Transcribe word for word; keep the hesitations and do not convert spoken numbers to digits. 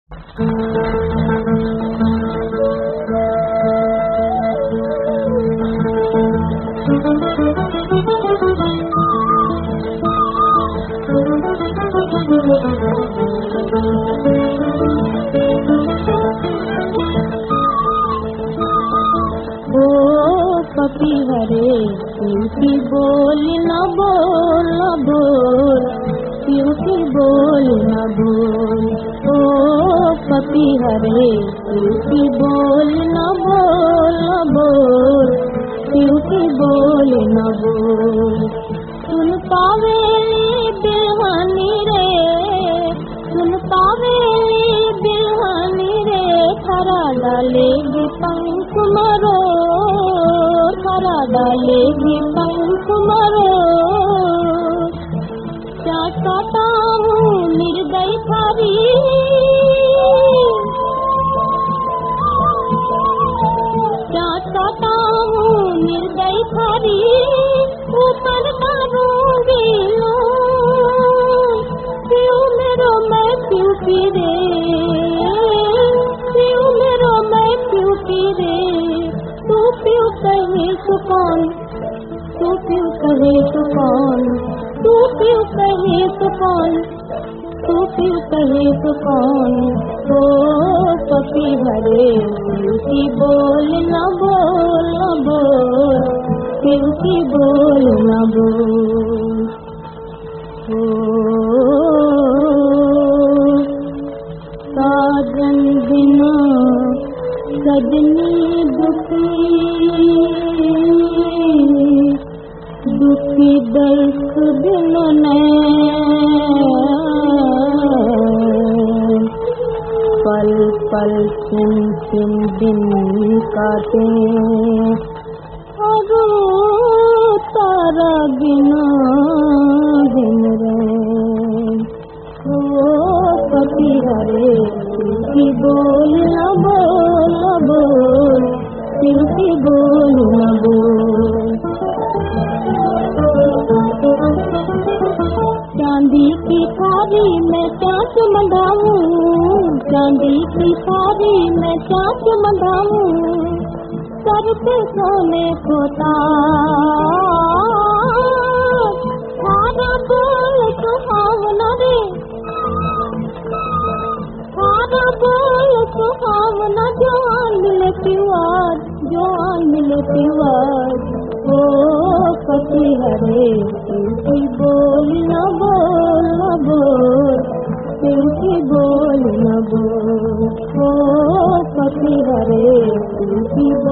Puppy हरे क्योंकि बोल न बोल न बोल, क्योंकि बोल न बोल। ओ पपी हरे क्योंकि बोल न बोल न बोल, क्योंकि बोल न बोल। सुन पावेली बिरहानी रे, सुन पावेली बिरहानी रे, खरा डालेगी पंख मरो, खरा डालेगी पंख मरो। चाहता हूँ निर्दयी थारी, चाहता हूँ निर्दयी थारी, ऊपर करूँगी लो क्यों मेरो मैं क्यों पी रे, क्यों मेरो मैं क्यों पी रे। तू क्यों कहे तो कौन, तू क्यों कहे तो कौन, तू क्यों कहे तो कौन, तू क्यों कहे तो कौन। ओ पपी हरे क्योंकि बोल न बोल न बोल, क्योंकि बोल न बोल। ओ साजन बिना सजनी दुखी, दुखी दर्द बिन पल पल सिम सिम दिन काटे, अगो तारा बिना दिन रे। ओ पपी हरे क्योंकि बोल न बोल न बोल, क्योंकि बोल न बोल। चांदी की थारी मैं चाँच मंगाऊं, चांदी की थारी मैं चाँच मंगाऊं, सर पे सोने को ताज। थारा बोल सुहावना रे, थारा बोल सुहावना, जो मिलती आज, जो मिलती आज। ओ पपी हरे क्योंकि बोल न बोल न बोल, क्योंकि बोल न बोल। ओ पपी हरे क्योंकि